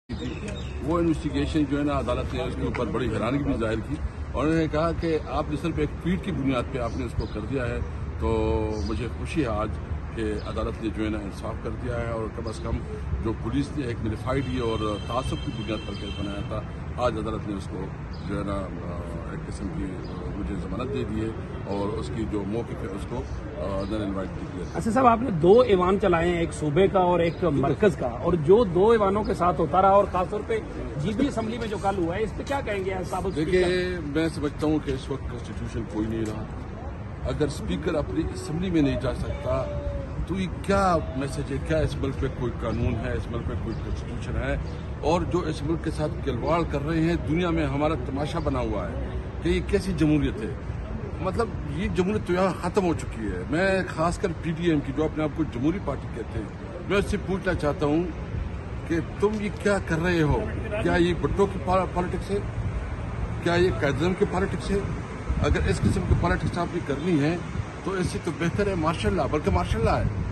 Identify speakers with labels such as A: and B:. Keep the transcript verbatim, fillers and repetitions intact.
A: थी वो इन्वेस्टिगेशन जो है ना अदालत ने उसके ऊपर बड़ी हैरानगी भी जाहिर की और उन्होंने कहा कि आपने सिर्फ एक ट्वीट की बुनियाद पे आपने उसको कर दिया है। तो मुझे खुशी है आज कि अदालत ने जो है ना इंसाफ कर दिया है और कम अज़ कम जो पुलिस ने एक मिलीफाइड ये और तासुब की बुनियाद पर केस बनाया था, आज अदालत ने उसको जो है ना एक किस्म की मुझे जमानत दे दी है और उसकी जो मौक़िफ़ है उसको नन इनवाइट की है।
B: अच्छा साहब, आपने दो ऐवान चलाए हैं, एक सूबे का और एक मरकज का, और जो दो ऐवानों के साथ होता रहा और खासतौर पे जीबी असम्बली में जो कल हुआ है इस पे क्या कहेंगे साबित?
A: देखिए, मैं समझता हूँ कि इस वक्त कॉन्स्टिट्यूशन कोई नहीं रहा। अगर स्पीकर अपनी असम्बली में नहीं जा सकता तो ये क्या मैसेज है? क्या इस मुल्क पे कोई कानून है? इस मुल्क पे कोई कॉन्स्टिट्यूशन है? और जो इस मुल्क के साथ खिलवाड़ कर रहे हैं, दुनिया में हमारा तमाशा बना हुआ है कि ये कैसी जमहूरियत है। मतलब ये जमहूरियत तो यहाँ ख़त्म हो चुकी है। मैं खासकर पी टी एम की जो अपने आप को जमहूरी पार्टी कहते हैं, मैं उससे पूछना चाहता हूँ कि तुम ये क्या कर रहे हो? क्या ये भुट्टो की पॉलिटिक्स है? क्या ये कायदे की पॉलिटिक्स है? अगर इस किस्म की पॉलिटिक्स आपकी करनी है तो इससे तो बेहतर है मार्शल लॉ, बल्कि मार्शल लॉ है।